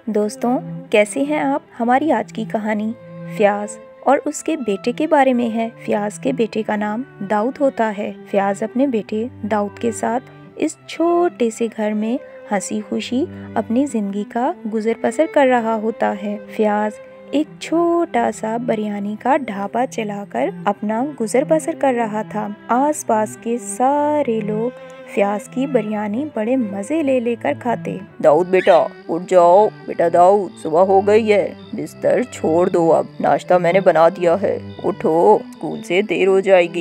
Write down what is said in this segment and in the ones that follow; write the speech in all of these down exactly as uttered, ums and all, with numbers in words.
दोस्तों, कैसे हैं आप। हमारी आज की कहानी फ़याज़ और उसके बेटे के बारे में है। फ़याज़ के बेटे का नाम दाऊद होता है। फ़याज़ अपने बेटे दाऊद के साथ इस छोटे से घर में हंसी खुशी अपनी जिंदगी का गुजर बसर कर रहा होता है। फ़याज़ एक छोटा सा बिरयानी का ढाबा चलाकर अपना गुजर बसर कर रहा था। आसपास के सारे लोग फ़याज़ की बिरयानी बड़े मजे ले लेकर खाते। दाऊद बेटा उठ जाओ। बेटा दाऊद, सुबह हो गई है, बिस्तर छोड़ दो, अब नाश्ता मैंने बना दिया है। उठो, स्कूल से देर हो जाएगी।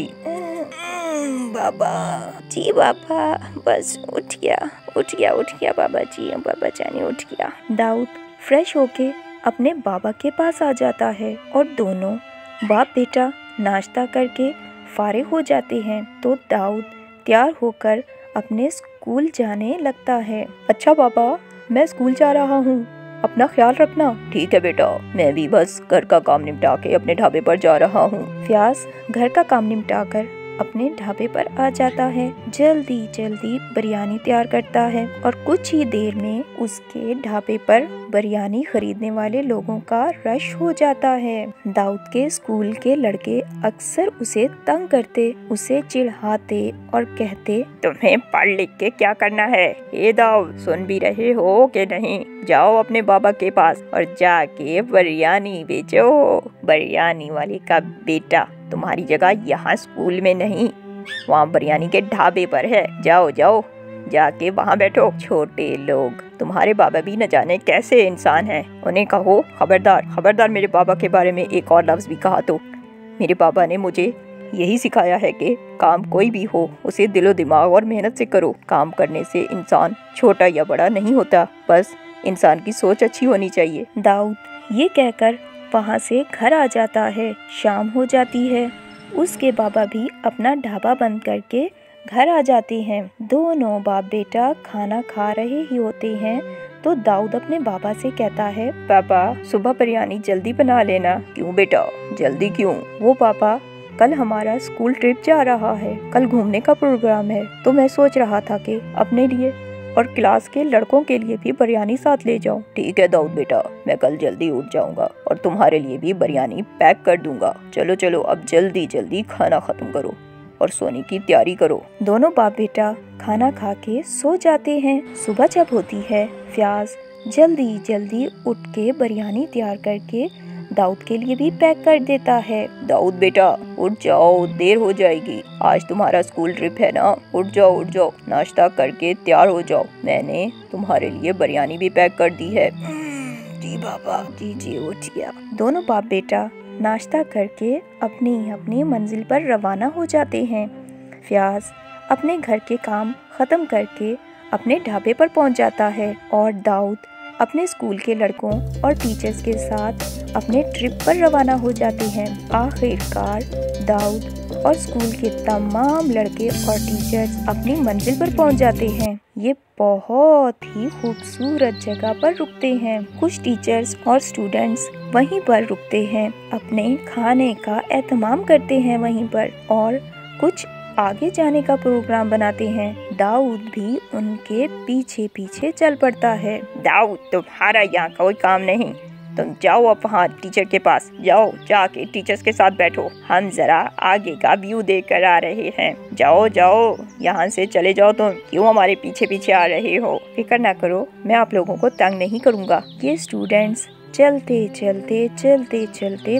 बाबा जी, बाबा बस उठ गया उठ गया उठ गया बाबा जी, बाबा जाने उठ गया। दाऊद फ्रेश होके अपने बाबा के पास आ जाता है और दोनों बाप बेटा नाश्ता करके फारिग हो जाते हैं तो दाऊद तैयार होकर अपने स्कूल जाने लगता है। अच्छा बाबा, मैं स्कूल जा रहा हूँ, अपना ख्याल रखना। ठीक है बेटा, मैं भी बस घर का काम निपटा के अपने ढाबे पर जा रहा हूँ। फ़याज़ घर का काम निपटाकर अपने ढाबे पर आ जाता है। जल्दी जल्दी बिरयानी तैयार करता है और कुछ ही देर में उसके ढाबे पर बिरयानी खरीदने वाले लोगों का रश हो जाता है। दाऊद के स्कूल के लड़के अक्सर उसे तंग करते, उसे चिढ़ाते और कहते, तुम्हें पढ़ लिख के क्या करना है? ए दाऊद, सुन भी रहे हो कि नहीं? जाओ अपने बाबा के पास और जाके बिरयानी बेचो। बिरयानी वाले का बेटा तुम्हारी जगह यहाँ स्कूल में नहीं, वहाँ बिरयानी के ढाबे पर है। जाओ जाओ, जाके वहाँ बैठो। छोटे लोग, तुम्हारे बाबा भी न जाने कैसे इंसान हैं, उन्हें कहो खबरदार खबरदार मेरे बाबा के बारे में एक और लफ्ज़ भी कहा तो। मेरे बाबा ने मुझे यही सिखाया है कि काम कोई भी हो उसे दिलो दिमाग और मेहनत से करो। काम करने से इंसान छोटा या बड़ा नहीं होता, बस इंसान की सोच अच्छी होनी चाहिए। दाऊद ये कहकर वहाँ से घर आ जाता है। शाम हो जाती है। उसके बाबा भी अपना ढाबा बंद करके घर आ जाते हैं। दोनों बाप बेटा खाना खा रहे ही होते हैं तो दाऊद अपने बाबा से कहता है, पापा सुबह बिरयानी जल्दी बना लेना। क्यों बेटा, जल्दी क्यों? वो पापा, कल हमारा स्कूल ट्रिप जा रहा है, कल घूमने का प्रोग्राम है, तो मैं सोच रहा था कि अपने लिए और क्लास के लड़कों के लिए भी बिरयानी साथ ले जाऊं। ठीक है दाऊद बेटा, मैं कल जल्दी उठ जाऊंगा और तुम्हारे लिए भी बिरयानी पैक कर दूंगा। चलो चलो, अब जल्दी जल्दी खाना खत्म करो और सोने की तैयारी करो। दोनों बाप बेटा खाना खा के सो जाते हैं। सुबह जब होती है, फ़याज़ जल्दी जल्दी उठ के बिरयानी तैयार करके दाऊद के लिए भी पैक कर देता है। दाऊद बेटा उठ जाओ, देर हो जाएगी, आज तुम्हारा स्कूल ट्रिप है ना। उठ जाओ उठ जाओ, नाश्ता करके तैयार हो जाओ, मैंने तुम्हारे लिए बिरयानी भी पैक कर दी है। जी बाबा जी जी उठ गया। दोनों बाप बेटा नाश्ता करके अपनी अपनी मंजिल पर रवाना हो जाते हैं। फ़याज़ अपने घर के काम ख़त्म करके अपने ढाबे पर पहुंच जाता है और दाऊद अपने स्कूल के लड़कों और टीचर्स के साथ अपने ट्रिप पर रवाना हो जाते हैं। आखिरकार दाऊद और स्कूल के तमाम लड़के और टीचर्स अपनी मंजिल पर पहुंच जाते हैं। ये बहुत ही खूबसूरत जगह पर रुकते हैं। कुछ टीचर्स और स्टूडेंट्स वहीं पर रुकते हैं, अपने खाने का एहतमाम करते हैं वहीं पर, और कुछ आगे जाने का प्रोग्राम बनाते हैं। दाऊद भी उनके पीछे पीछे चल पड़ता है। दाऊद, तुम्हारा यहाँ कोई काम नहीं, तुम जाओ अब वहाँ टीचर के पास जाओ, जाके टीचर्स के साथ बैठो, हम जरा आगे का व्यू देख कर आ रहे हैं। जाओ जाओ, यहाँ से चले जाओ, तुम क्यों हमारे पीछे पीछे आ रहे हो? फिक्र ना करो, मैं आप लोगों को तंग नहीं करूँगा। ये स्टूडेंट्स चलते चलते चलते चलते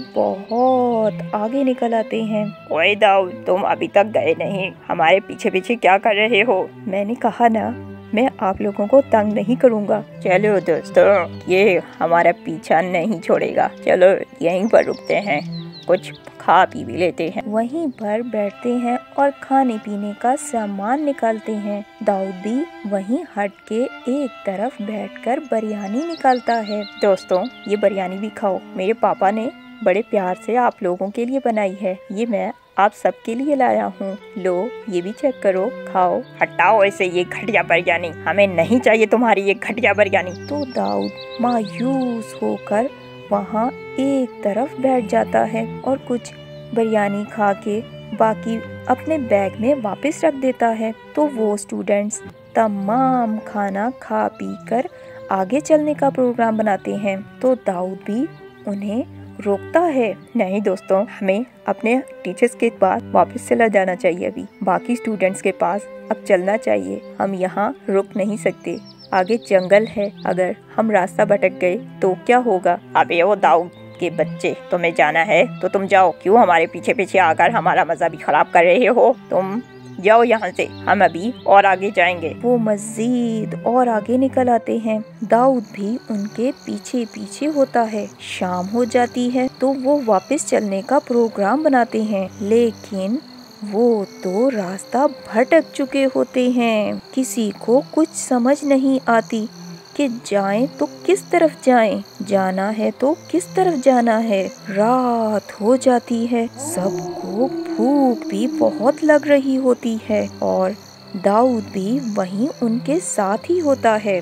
बहुत आगे निकल आते हैं। ओए दाऊद, तुम अभी तक गए नहीं, हमारे पीछे पीछे क्या कर रहे हो? मैंने कहा ना, मैं आप लोगों को तंग नहीं करूँगा। चलो दोस्तों, ये हमारा पीछा नहीं छोड़ेगा, चलो यहीं पर रुकते हैं, कुछ खा पी भी लेते हैं। वहीं पर बैठते हैं और खाने पीने का सामान निकालते हैं। दाऊद भी वहीं हट के एक तरफ बैठकर बिरयानी निकालता है। दोस्तों, ये बिरयानी भी खाओ, मेरे पापा ने बड़े प्यार से आप लोगों के लिए बनाई है, ये मैं आप सबके लिए लाया हूँ, लो ये भी चेक करो, खाओ। हटाओ ऐसे ये घटिया बिरयानी, हमें नहीं चाहिए तुम्हारी ये घटिया बिरयानी। तो दाऊद मायूस होकर वहाँ एक तरफ बैठ जाता है और कुछ बिरयानी खा के बाकी अपने बैग में वापस रख देता है। तो वो स्टूडेंट्स तमाम खाना खा पी कर आगे चलने का प्रोग्राम बनाते हैं तो दाऊद भी उन्हें रोकता है। नहीं दोस्तों, हमें अपने टीचर्स के पास वापस चला जाना चाहिए। अभी बाकी स्टूडेंट्स के पास अब चलना चाहिए। हम यहाँ रुक नहीं सकते, आगे जंगल है। अगर हम रास्ता भटक गए तो क्या होगा? अबे वो दाऊद के बच्चे, तुम्हें जाना है तो तुम जाओ, क्यों हमारे पीछे पीछे आकर हमारा मजा भी खराब कर रहे हो? तुम जाओ यहाँ से, हम अभी और आगे जाएंगे। वो मजीद और आगे निकल आते हैं। दाऊद भी उनके पीछे पीछे होता है। शाम हो जाती है तो वो वापस चलने का प्रोग्राम बनाते हैं, लेकिन वो तो रास्ता भटक चुके होते हैं। किसी को कुछ समझ नहीं आती कि जाएं तो किस तरफ जाएं, जाना है तो किस तरफ जाना है। रात हो जाती है, सबको भूख भी बहुत लग रही होती है और दाऊद भी वहीं उनके साथ ही होता है।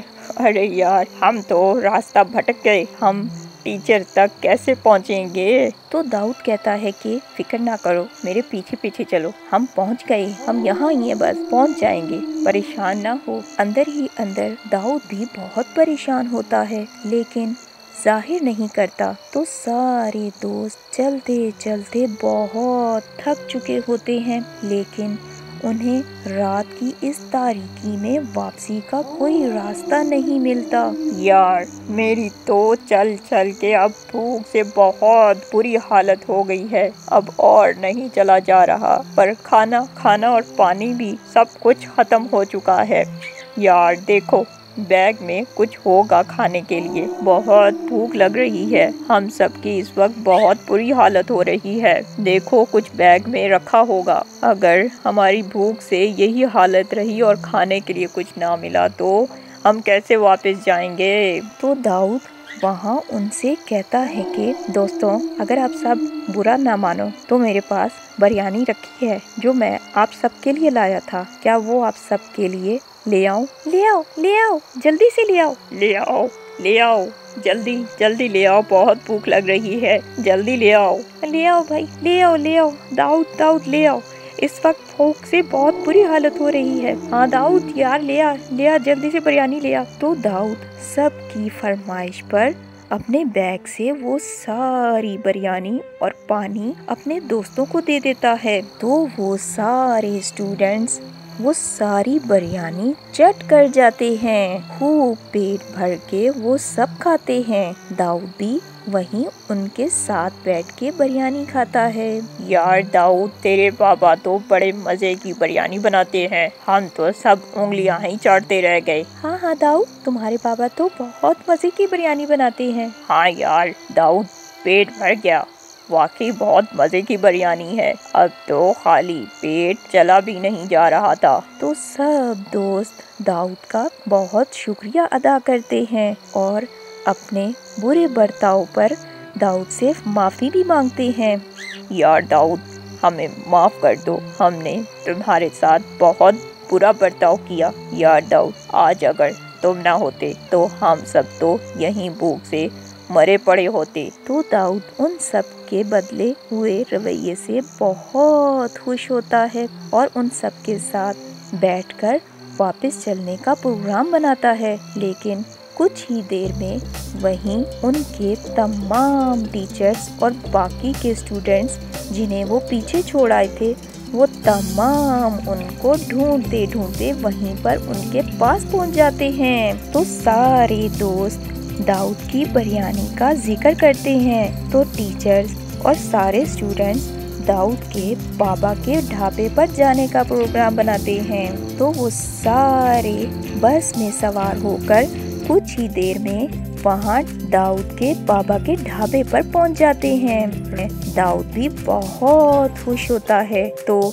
अरे यार, हम तो रास्ता भटक गए, हम टीचर तक कैसे पहुंचेंगे? तो दाऊद कहता है कि फिक्र ना करो, मेरे पीछे पीछे चलो, हम पहुंच गए, हम यहाँ ही हैं, बस पहुंच जाएंगे, परेशान ना हो। अंदर ही अंदर दाऊद भी बहुत परेशान होता है, लेकिन जाहिर नहीं करता। तो सारे दोस्त चलते चलते बहुत थक चुके होते हैं, लेकिन उन्हें रात की इस तारीकी में वापसी का कोई रास्ता नहीं मिलता। यार, मेरी तो चल चल के अब भूख से बहुत बुरी हालत हो गई है, अब और नहीं चला जा रहा। पर खाना खाना और पानी भी सब कुछ खत्म हो चुका है। यार देखो, बैग में कुछ होगा खाने के लिए, बहुत भूख लग रही है। हम सब की इस वक्त बहुत बुरी हालत हो रही है। देखो, कुछ बैग में रखा होगा। अगर हमारी भूख से यही हालत रही और खाने के लिए कुछ ना मिला तो हम कैसे वापस जाएंगे? तो दाऊद वहाँ उनसे कहता है कि दोस्तों, अगर आप सब बुरा ना मानो तो मेरे पास बिरयानी रखी है जो मैं आप सबके लिए लाया था। क्या वो आप सबके लिए ले आओ? ले आओ ले आओ जल्दी से ले आओ ले आओ ले आओ जल्दी जल्दी ले आओ, बहुत भूख लग रही है, जल्दी ले आओ। ले आओ भाई, ले आओ ले आओ दाऊद दाऊद ले आओ, इस वक्त भूख से बहुत बुरी हालत हो रही है। हाँ दाऊद यार, ले आ ले आ जल्दी से बिरयानी ले आ। तो दाऊद सबकी फरमाइश पर अपने बैग से वो सारी बिरयानी और पानी अपने दोस्तों को दे देता है। तो वो सारे स्टूडेंट्स वो सारी बिरयानी चट कर जाते हैं, खूब पेट भर के वो सब खाते हैं। दाऊद भी वहीं उनके साथ बैठ के बिरयानी खाता है। यार दाऊद, तेरे पापा तो बड़े मजे की बिरयानी बनाते हैं, हम तो सब उंगलियां ही चाटते रह गए। हाँ हाँ दाऊद, तुम्हारे पापा तो बहुत मजे की बिरयानी बनाते हैं। हाँ यार दाऊद, पेट भर गया, वाकई बहुत मजे की बिरयानी है। अब तो खाली पेट चला भी नहीं जा रहा था। तो सब दोस्त दाऊद का बहुत शुक्रिया अदा करते हैं और अपने बुरे बर्ताव पर दाऊद से माफ़ी भी मांगते हैं। यार दाऊद, हमें माफ़ कर दो, हमने तुम्हारे साथ बहुत बुरा बर्ताव किया। यार दाऊद, आज अगर तुम ना होते तो हम सब तो यहीं भूख से मरे पड़े होते। तो दाऊद उन सब के बदले हुए रवैये से बहुत खुश होता है और उन सब के साथ बैठकर वापस चलने का प्रोग्राम बनाता है। लेकिन कुछ ही देर में वहीं उनके तमाम टीचर्स और बाकी के स्टूडेंट्स जिन्हें वो पीछे छोड़ आए थे, वो तमाम उनको ढूंढते ढूंढते वहीं पर उनके पास पहुंच जाते हैं। तो सारे दोस्त दाऊद की बिरयानी का जिक्र करते हैं। तो टीचर्स और सारे स्टूडेंट्स दाऊद के बाबा के ढाबे पर जाने का प्रोग्राम बनाते हैं। तो वो सारे बस में सवार होकर कुछ ही देर में वहाँ दाऊद के बाबा के ढाबे पर पहुँच जाते हैं। दाऊद भी बहुत खुश होता है। तो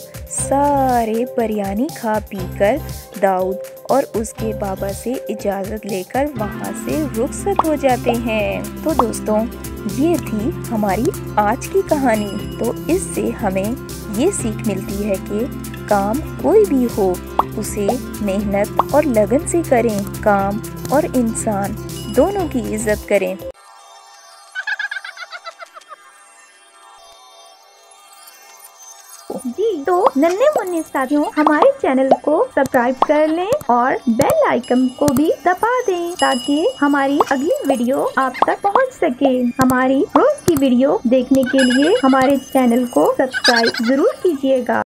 सारे बिरयानी खा पीकर दाऊद और उसके बाबा से इजाज़त लेकर वहाँ से रुखसत हो जाते हैं। तो दोस्तों, ये थी हमारी आज की कहानी। तो इससे हमें ये सीख मिलती है कि काम कोई भी हो उसे मेहनत और लगन से करें, काम और इंसान दोनों की इज्जत करें। जी तो नन्हे मुन्ने साथियों, हमारे चैनल को सब्सक्राइब कर लें और बेल आइकन को भी दबा दें ताकि हमारी अगली वीडियो आप तक पहुंच सके। हमारी रोज की वीडियो देखने के लिए हमारे चैनल को सब्सक्राइब जरूर कीजिएगा।